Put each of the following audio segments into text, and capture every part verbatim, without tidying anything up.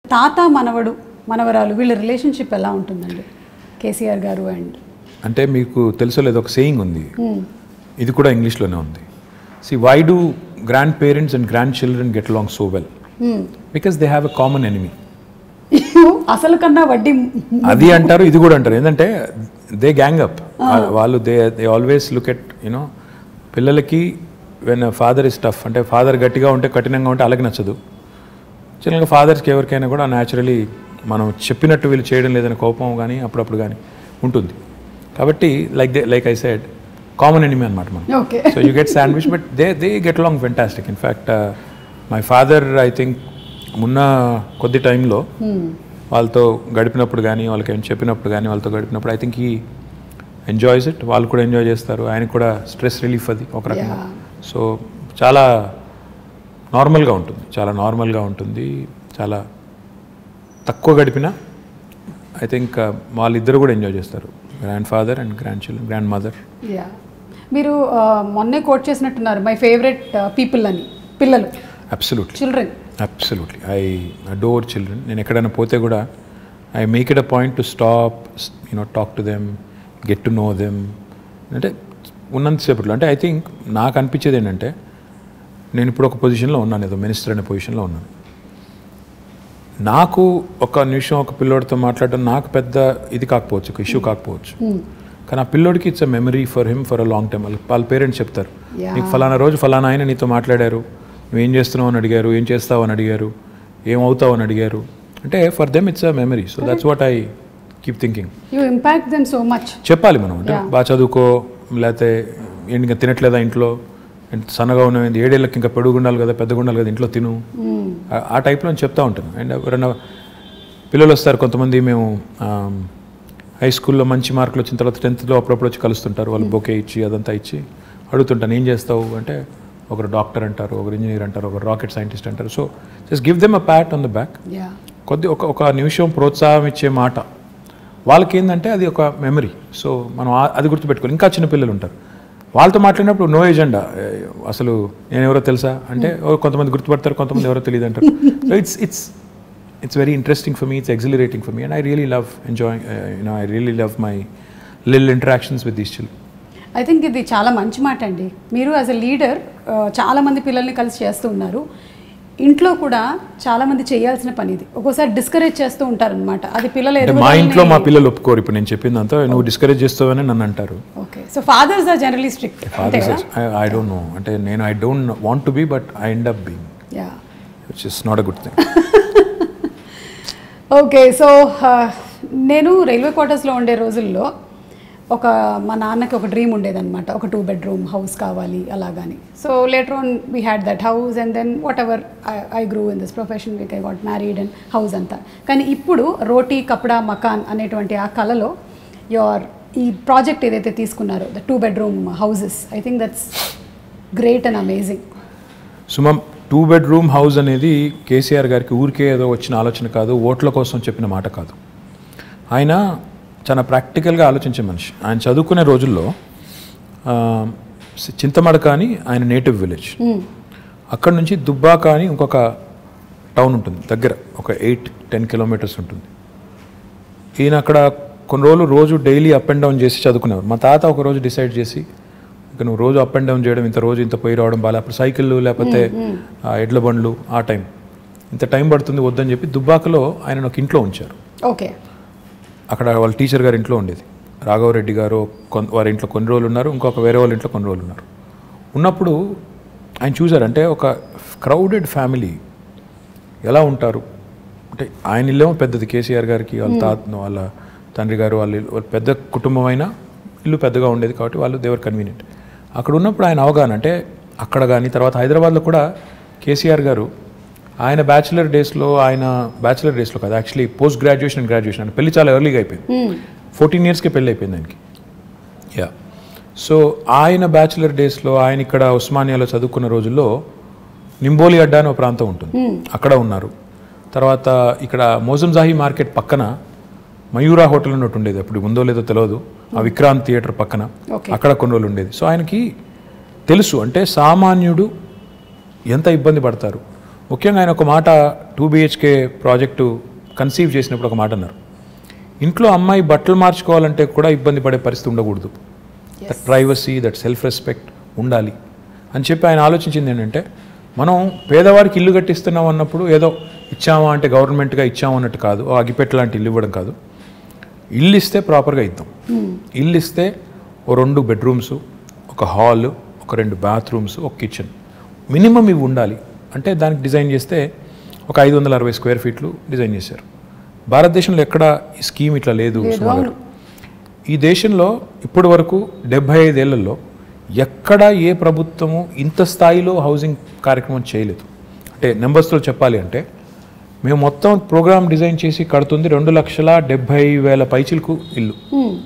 తాత మనవడు మనవరాలు వీళ్ళ రిలేషన్షిప్ ఎలా ఉంటుందండి కేసీఆర్ గారు అండ్ అంటే మీకు తెలుసో లేదో ఒక సేయింగ్ ఉంది, ఇది కూడా ఇంగ్లీష్లోనే ఉంది. See why do grandparents and grandchildren get along so well? Because they have a common enemy. అసలు కన్నా వడ్డీ అది అంటారు, ఇది కూడా అంటారు. ఏంటంటే దే గ్యాంగ్ అప్. వాళ్ళు they they always look at you know పిల్లలకి వెన్ ఫాదర్ ఇస్ టఫ్, అంటే ఫాదర్ గట్టిగా ఉంటే కఠినంగా ఉంటే అలాగే నచ్చదు. చిన్నగా ఫాదర్స్కి ఎవరికైనా కూడా న్యాచురలీ మనం చెప్పినట్టు వీళ్ళు చేయడం లేదని కోపం కానీ అప్పుడప్పుడు కానీ ఉంటుంది. కాబట్టి like they like I said common enemy అనమాట మనం. So you get sandwich, but they they get along fantastic. In fact my father I think మొన్న కొద్ది టైంలో వాళ్ళతో గడిపినప్పుడు కానీ వాళ్ళకి ఏమైనా చెప్పినప్పుడు కానీ వాళ్ళతో గడిపినప్పుడు I think he enjoys it. వాళ్ళు కూడా ఎంజాయ్ చేస్తారు, ఆయనకు కూడా స్ట్రెస్ రిలీఫ్ అది ఒక రకంగా. సో చాలా నార్మల్గా ఉంటుంది, చాలా నార్మల్గా ఉంటుంది. చాలా తక్కువ గడిపిన ఐ థింక్ వాళ్ళిద్దరు కూడా ఎంజాయ్ చేస్తారు, grandfather and grandchildren, grandmother. Yeah మీరు మొన్నే కోట్ చేసినట్టున్నారు మై ఫేవరెట్ పీపుల్ అని. పిల్లలు absolutely children absolutely I adore children. నేను ఎక్కడైనా పోతే కూడా I make it a point to stop, you know talk to them, get to know them. అంటే ఉన్నంతసేపట్లో అంటే ఐ థింక్ నాకు అనిపించేది ఏంటంటే నేను ఇప్పుడు ఒక పొజిషన్లో ఉన్నాను, ఏదో మినిస్టర్ అనే పొజిషన్లో ఉన్నాను. నాకు ఒక నిమిషం ఒక పిల్లోడితో మాట్లాడడం నాకు పెద్ద ఇది కాకపోవచ్చు, ఒక ఇష్యూ కాకపోవచ్చు. కానీ ఆ పిల్లోడికి it's a memory for him for a long time. వాళ్ళ పేరెంట్స్ చెప్తారు, నీకు ఫలానా రోజు ఫలానా ఆయన నీతో మాట్లాడారు, నువ్వేం చేస్తున్నావు అని అడిగారు, ఏం చేస్తావు అని అడిగారు, ఏమవుతావు అని అడిగారు. అంటే for them it's a memory. So that's what I keep thinking. You impact them so much. చెప్పాలి మనం, అంటే బాగా చదువుకో, లేకపోతే ఏంటి తినట్లేదా ఇంట్లో, సన్నగా ఉన్నది ఏడేళ్ళకి ఇంకా పెడుగు ఉండాలి కదా, పెద్దగా ఉండాలి కదా, ఇంట్లో తిను, ఆ టైప్లో చెప్తూ ఉంటాను. అండ్ ఎవరైనా పిల్లలు వస్తారు కొంతమంది, మేము హై స్కూల్లో మంచి మార్కులు వచ్చిన తర్వాత టెన్త్లో అప్పుడప్పుడు వచ్చి కలుస్తుంటారు, వాళ్ళు బొకే ఇచ్చి అదంతా ఇచ్చి అడుగుతుంటాను ఏం చేస్తావు అంటే ఒకరు డాక్టర్ అంటారు, ఒకరు ఇంజనీర్ అంటారు, ఒకరు రాకెట్ సైంటిస్ట్ అంటారు. So just give them a pat on the back. కొద్ది ఒక ఒక నిమిషం ప్రోత్సాహం ఇచ్చే మాట వాళ్ళకి ఏంటంటే అది ఒక మెమరీ. సో మనం అది గుర్తుపెట్టుకోవాలి. ఇంకా చిన్న పిల్లలు ఉంటారు, వాళ్ళతో మాట్లాడినప్పుడు నో ఎజెండా, అసలు నేను ఎవరో తెలుసా అంటే కొంతమంది గుర్తుపడతారు, కొంతమంది ఎవరో తెలియదు అంటారు. So it's it's it's very interesting for me, it's exhilarating for me, and I really love enjoying you know I really love my little interactions with these children. I think ఇది చాలా మంచి మాట అండి. మీరు యాజ్ ఎ లీడర్ చాలామంది పిల్లల్ని కలిసి చేస్తూ ఉన్నారు. ఇంట్లో కూడా చాలా మంది చేయాల్సిన పని ఇది. ఒక్కోసారి డిస్కరేజ్ చేస్తూ ఉంటారనమాట. అది పిల్లలు మా ఇంట్లో మా పిల్లలు ఒప్పుకోరు. ఇప్పుడు నేను చెప్పిందంతా నువ్వు డిస్కరేజ్ చేస్తావని నన్ను అంటారు. Okay, so fathers are generally strict. Fathers I don't know, అంటే నేను I don't want to be, but I end up being, yeah which is not a good thing. Okay, so నేను రైల్వే క్వార్టర్స్లో ఉండే రోజుల్లో ఒక మా నాన్నకి ఒక డ్రీమ్ ఉండేదన్నమాట, ఒక టూ బెడ్రూమ్ హౌస్ కావాలి అలాగని. So later on we had that house and then whatever I grew in this profession, like I got married and house అంతా. కానీ ఇప్పుడు రోటీ కపడా మకాన్ అనేటువంటి ఆ కళలో యువర్ ఈ ప్రాజెక్ట్ ఏదైతే తీసుకున్నారో the two bedroom houses, I think that's great and amazing. Suman, two bedroom house అనేది కేసీఆర్ గారికి ఊరికే ఏదో వచ్చిన ఆలోచన కాదు, ఓట్ల కోసం చెప్పిన మాట కాదు. ఆయన చాలా ప్రాక్టికల్గా ఆలోచించే మనిషి. ఆయన చదువుకునే రోజుల్లో చింతమడక అని ఆయన నేటివ్ విలేజ్, అక్కడ నుంచి దుబ్బాక అని ఇంకొక టౌన్ ఉంటుంది దగ్గర, ఒక ఎయిట్ టెన్ కిలోమీటర్స్ ఉంటుంది. ఈయన అక్కడ కొన్ని రోజులు రోజు డైలీ అప్ అండ్ డౌన్ చేసి చదువుకునేవారు. మా తాత ఒక రోజు డిసైడ్ చేసి ఇక నువ్వు రోజు అప్ అండ్ డౌన్ చేయడం, ఇంత రోజు ఇంత పోయి రావడం బాగా, అప్పుడు సైకిళ్ళు లేకపోతే ఎడ్ల బండ్లు ఆ టైం ఇంత టైం పడుతుంది వద్దని చెప్పి దుబ్బాకలో ఆయన ఒక ఇంట్లో ఉంచారు. ఓకే, అక్కడ వాళ్ళ టీచర్ గారి ఇంట్లో ఉండేది. రాఘవరెడ్డి గారు కొన్ వారి ఇంట్లో కొన్ని రోజులు ఉన్నారు, ఇంకొక వేరే వాళ్ళ ఇంట్లో కొన్ని రోజులు ఉన్నారు. ఉన్నప్పుడు ఆయన చూసారంటే ఒక క్రౌడెడ్ ఫ్యామిలీ ఎలా ఉంటారు అంటే, ఆయన ఇల్లేమో పెద్దది, కేసీఆర్ గారికి వాళ్ళ తాత వాళ్ళ తండ్రి గారు వాళ్ళ వాళ్ళ పెద్ద కుటుంబం అయినా ఇల్లు పెద్దగా ఉండేది కాబట్టి వాళ్ళు దేవర్ కన్వీనియంట్. అక్కడ ఉన్నప్పుడు ఆయన అవగాహన అంటే అక్కడ కానీ తర్వాత హైదరాబాద్లో కూడా కేసీఆర్ గారు ఆయన బ్యాచిలర్ డేస్లో, ఆయన బ్యాచిలర్ డేస్లో కాదు actually post graduation and graduation అంటే పెళ్లి చాలా ఎర్లీగా అయిపోయింది, ఫోర్టీన్ ఇయర్స్కి పెళ్ళి అయిపోయింది ఆయనకి. యా, సో ఆయన బ్యాచిలర్ డేస్లో ఆయన ఇక్కడ ఉస్మానియాలో చదువుకున్న రోజుల్లో నింబోలి అడ్డా అని ఒక ప్రాంతం ఉంటుంది, అక్కడ ఉన్నారు. తర్వాత ఇక్కడ మోజంజాహి మార్కెట్ పక్కన మయూరా హోటల్ అన్నట్టు ఉండేది, అప్పుడు ఉందో లేదో తెలియదు, ఆ విక్రాంత్ థియేటర్ పక్కన అక్కడ కొన్ని రోజులు ఉండేది. సో ఆయనకి తెలుసు అంటే సామాన్యుడు ఎంత ఇబ్బంది పడతారు. ముఖ్యంగా ఆయన ఒక మాట టూ బిహెచ్కే ప్రాజెక్టు కన్సీవ్ చేసినప్పుడు ఒక మాట అన్నారు, ఇంట్లో అమ్మాయి బట్టలు మార్చుకోవాలంటే కూడా ఇబ్బంది పడే పరిస్థితి ఉండకూడదు, that privacy that self respect ఉండాలి అని చెప్పి ఆయన ఆలోచించింది ఏంటంటే, మనం పేదవాడికి ఇల్లు కట్టిస్తున్నాం అన్నప్పుడు ఏదో ఇచ్చామా అంటే గవర్నమెంట్గా ఇచ్చాము అన్నట్టు కాదు, అగిపెట్టు లాంటి ఇల్లు ఇవ్వడం కాదు, ఇల్లు ఇస్తే ప్రాపర్గా ఇద్దాం. ఇల్లు ఇస్తే ఓ రెండు బెడ్రూమ్స్, ఒక హాల్, ఒక రెండు బాత్రూమ్స్, ఒక కిచెన్ మినిమం ఇవి ఉండాలి అంటే దానికి డిజైన్ చేస్తే ఒక ఐదు వందల అరవై స్క్వేర్ ఫీట్లు డిజైన్ చేశారు. భారతదేశంలో ఎక్కడ ఈ స్కీమ్ ఇట్లా లేదు సుమా గారు. ఈ దేశంలో ఇప్పటి వరకు డెబ్బై ఐదేళ్లలో ఎక్కడ ఏ ప్రభుత్వము ఇంత స్థాయిలో హౌసింగ్ కార్యక్రమం చేయలేదు. అంటే నెంబర్స్తో చెప్పాలి అంటే మేము మొత్తం ప్రోగ్రామ్ డిజైన్ చేసి కడుతుంది రెండు లక్షల డెబ్బై వేల పైచిలకు ఇల్లు.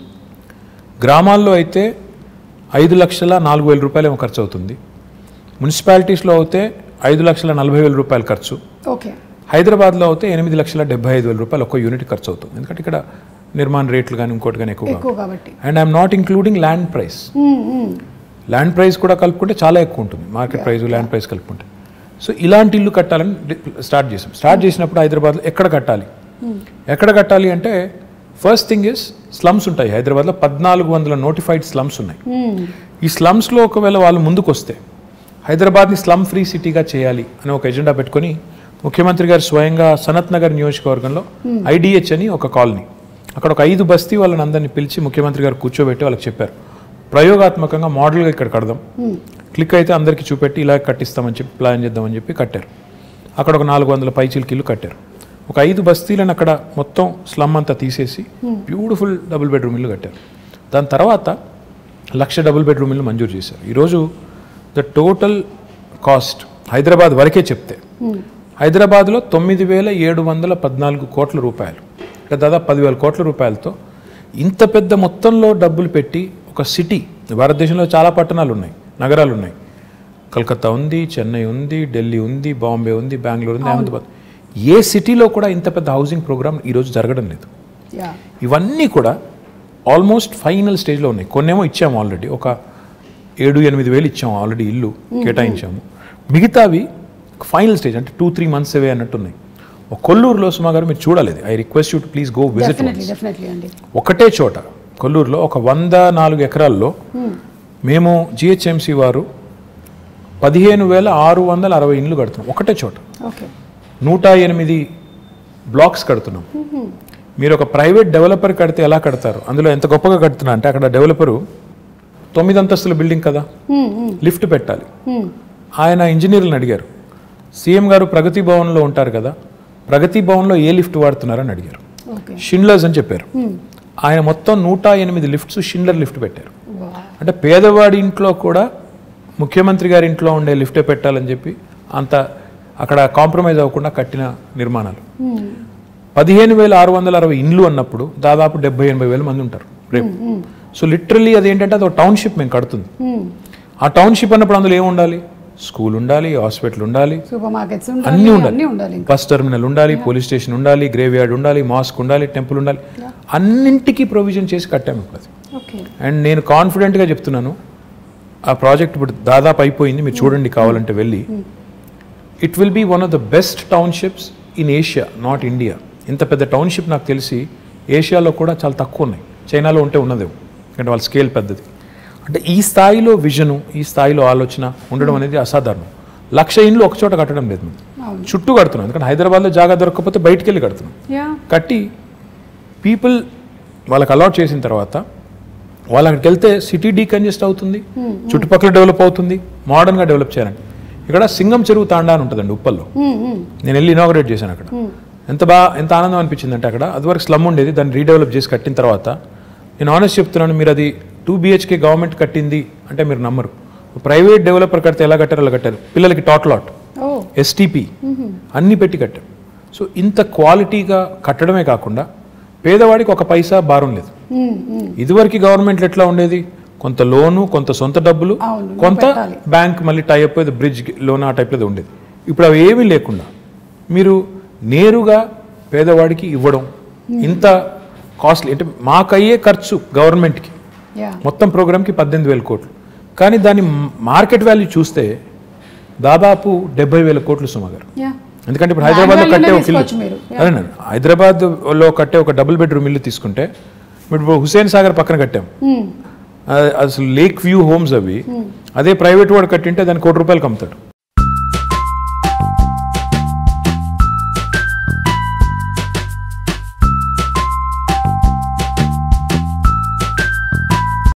గ్రామాల్లో అయితే ఐదు లక్షల నాలుగు వేల రూపాయలు ఏమో ఖర్చు అవుతుంది. మున్సిపాలిటీస్లో అయితే ఐదు లక్షల నలభై వేల రూపాయలు ఖర్చు. ఓకే. హైదరాబాద్లో అయితే ఎనిమిది లక్షల డెబ్బై ఐదు వేల రూపాయలు ఒక్క యూనిట్ ఖర్చు అవుతుంది. ఎందుకంటే ఇక్కడ నిర్మాణ రేట్లు కానీ ఇంకోటి కానీ ఎక్కువ కాబట్టి. And I'm not including land price. Land price కూడా కలుపుకుంటే చాలా ఎక్కువ ఉంటుంది, మార్కెట్ ప్రైస్ ల్యాండ్ ప్రైస్ కలుపుకుంటే. సో ఇలాంటి ఇల్లు కట్టాలని స్టార్ట్ చేసాం. స్టార్ట్ చేసినప్పుడు హైదరాబాద్లో ఎక్కడ కట్టాలి ఎక్కడ కట్టాలి అంటే ఫస్ట్ థింగ్ ఇస్ స్లమ్స్ ఉంటాయి. హైదరాబాద్లో పద్నాలుగు వందల నోటిఫైడ్ స్లమ్స్ ఉన్నాయి. ఈ స్లమ్స్లో ఒకవేళ వాళ్ళు ముందుకు వస్తే హైదరాబాద్ని స్లమ్ ఫ్రీ సిటీగా చేయాలి అని ఒక ఎజెండా పెట్టుకొని ముఖ్యమంత్రి గారు స్వయంగా సనత్ నగర్ నియోజకవర్గంలో ఐడిహెచ్ అని ఒక కాలనీ, అక్కడ ఒక ఐదు బస్తీ వాళ్ళని అందరినీ పిలిచి ముఖ్యమంత్రి గారు కూర్చోబెట్టి వాళ్ళకి చెప్పారు, ప్రయోగాత్మకంగా మోడల్గా ఇక్కడ కడదాం, క్లిక్ అయితే అందరికీ చూపెట్టి ఇలా కట్టిస్తామని చెప్పి ప్లాన్ చేద్దామని చెప్పి కట్టారు. అక్కడ ఒక నాలుగు వందల పైచిల్కిల్లు కట్టారు. ఒక ఐదు బస్తీలను అక్కడ మొత్తం స్లమ్ అంతా తీసేసి బ్యూటిఫుల్ డబుల్ బెడ్రూమ్ ఇల్లు కట్టారు. దాని తర్వాత లక్ష డబుల్ బెడ్రూమ్ ఇల్లు మంజూరు చేశారు. ఈరోజు ద టోటల్ కాస్ట్ హైదరాబాద్ వరకే చెప్తే హైదరాబాద్లో తొమ్మిది వేల ఏడు వందల పద్నాలుగు కోట్ల రూపాయలు, అంటే దాదాపు పదివేల కోట్ల రూపాయలతో ఇంత పెద్ద మొత్తంలో డబ్బులు పెట్టి ఒక సిటీ, భారతదేశంలో చాలా పట్టణాలు ఉన్నాయి, నగరాలు ఉన్నాయి, కలకత్తా ఉంది, చెన్నై ఉంది, ఢిల్లీ ఉంది, బాంబే ఉంది, బెంగళూరు ఉంది, అహ్మదాబాద్, ఏ సిటీలో కూడా ఇంత పెద్ద హౌసింగ్ ప్రోగ్రామ్ ఈరోజు జరగడం లేదు. ఇవన్నీ కూడా ఆల్మోస్ట్ ఫైనల్ స్టేజ్లో ఉన్నాయి. కొన్నేమో ఇచ్చాము ఆల్రెడీ, ఒక ఏడు ఎనిమిది వేలు ఇచ్చాము ఆల్రెడీ, ఇల్లు కేటాయించాము. మిగతావి ఫైనల్ స్టేజ్ అంటే టూ త్రీ మంత్స్ అవే అన్నట్టున్నాయి. ఒక కొల్లూరులో సుమా గారు మీరు చూడలేదు, I request you to please go visit. ఒకటే చోట కొల్లూరులో ఒక వంద నాలుగు ఎకరాల్లో మేము జిహెచ్ఎంసీ వారు పదిహేను వేల ఆరు వందల అరవై ఇండ్లు కడుతున్నాం ఒకటే చోట. నూట ఎనిమిది బ్లాక్స్ కడుతున్నాం. మీరు ఒక ప్రైవేట్ డెవలపర్ కడితే ఎలా కడతారు, అందులో ఎంత గొప్పగా కడుతున్నా అంటే అక్కడ డెవలపరు తొమ్మిది అంతస్తుల బిల్డింగ్ కదా, లిఫ్ట్ పెట్టాలి. ఆయన ఇంజనీర్లను అడిగారు, సీఎం గారు ప్రగతి భవన్లో ఉంటారు కదా, ప్రగతి భవన్లో ఏ లిఫ్ట్ వాడుతున్నారని అడిగారు. షిండ్లర్స్ అని చెప్పారు. ఆయన మొత్తం నూట ఎనిమిది లిఫ్ట్స్ షిండ్లర్ లిఫ్ట్ పెట్టారు. అంటే పేదవాడి ఇంట్లో కూడా ముఖ్యమంత్రి గారి ఇంట్లో ఉండే లిఫ్టే పెట్టాలని చెప్పి అంత అక్కడ కాంప్రమైజ్ అవ్వకుండా కట్టిన నిర్మాణాలు. పదిహేను వేల ఆరు వందల అరవై ఇండ్లు అన్నప్పుడు దాదాపు డెబ్బై ఎనభై వేల మంది ఉంటారు రేపు. సో లిటరల్లీ అది ఏంటంటే అది ఒక టౌన్షిప్ మేము కడుతుంది. ఆ టౌన్షిప్ అన్నప్పుడు అందులో ఏమి ఉండాలి, స్కూల్ ఉండాలి, హాస్పిటల్ ఉండాలి, అన్నీ ఉండాలి, బస్ టెర్మినల్ ఉండాలి, పోలీస్ స్టేషన్ ఉండాలి, గ్రేవ్ యార్డ్ ఉండాలి, మాస్క్ ఉండాలి, టెంపుల్ ఉండాలి, అన్నింటికీ ప్రొవిజన్ చేసి కట్టాము ఇప్పుడు. అండ్ నేను కాన్ఫిడెంట్గా చెప్తున్నాను, ఆ ప్రాజెక్ట్ ఇప్పుడు దాదాపు అయిపోయింది, మీరు చూడండి కావాలంటే వెళ్ళి. It will be one of the best townships in Asia, not India. ఇంత పెద్ద టౌన్షిప్ నాకు తెలిసి ఏషియాలో కూడా చాలా తక్కువ ఉన్నాయి, చైనాలో ఉంటే ఉన్నదేమో, ఎందుకంటే వాళ్ళ స్కేల్ పెద్దది. అంటే ఈ స్థాయిలో విజను, ఈ స్థాయిలో ఆలోచన ఉండడం అనేది అసాధారణం. లక్ష ఇండ్లు ఒక చోట కట్టడం లేదు, మేము చుట్టూ కడుతున్నాం. ఎందుకంటే హైదరాబాద్లో జాగా దొరకకపోతే బయటికి వెళ్ళి కడుతున్నాం. కట్టి పీపుల్ వాళ్ళకి అలాట్ చేసిన తర్వాత వాళ్ళు అక్కడికి వెళ్తే సిటీ డీకంజెస్ట్ అవుతుంది, చుట్టుపక్కల డెవలప్ అవుతుంది, మోడర్న్గా డెవలప్ చేయాలండి. ఇక్కడ సింగం చెరువు తాండా అని ఉంటుందండి ఉప్పల్లో, నేను వెళ్ళి ఇనాగరేట్ చేశాను. అక్కడ ఎంత బాగా ఎంత ఆనందం అనిపించింది అంటే, అక్కడ అదివరకు స్లమ్ ఉండేది, దాన్ని రీడెవలప్ చేసి కట్టిన తర్వాత నేను ఆనెస్ట్ చెప్తున్నాను, మీరు అది టూ బిహెచ్కే గవర్నమెంట్ కట్టింది అంటే మీరు నమ్మరు. ప్రైవేట్ డెవలపర్ కడితే ఎలా కట్టారు అలా కట్టారు. పిల్లలకి టాట్ లాట్, ఎస్టీపీ అన్నీ పెట్టి కట్టారు. సో ఇంత క్వాలిటీగా కట్టడమే కాకుండా పేదవాడికి ఒక పైసా భారం లేదు. ఇదివరకు గవర్నమెంట్లో ఎట్లా ఉండేది, కొంత లోను, కొంత సొంత డబ్బులు, కొంత బ్యాంక్ మళ్ళీ టైప్ అయితే బ్రిడ్జ్ లోన్ ఆ టైప్లో ఉండేది. ఇప్పుడు అవి ఏమీ లేకుండా మీరు నేరుగా పేదవాడికి ఇవ్వడం, ఇంత కాస్ట్లీ అంటే మాకయ్యే ఖర్చు గవర్నమెంట్కి మొత్తం ప్రోగ్రామ్కి పద్దెనిమిది వేల కోట్లు. కానీ దాని మార్కెట్ వాల్యూ చూస్తే దాదాపు డెబ్బై వేల కోట్లు సుమ గారు. యా ఎందుకంటే ఇప్పుడు హైదరాబాద్లో కట్టే ఒక ఇల్లు, మీరు అదేనండి, హైదరాబాద్లో కట్టే ఒక డబుల్ బెడ్రూమ్ ఇల్లు తీసుకుంటే ఇప్పుడు హుసేన్ సాగర్ పక్కన కట్టాం, అసలు లేక్ వ్యూ హోమ్స్ అవి, అదే ప్రైవేట్ వాడు కట్టింటే దానికి కోటి రూపాయలకి అమ్ముతాడు.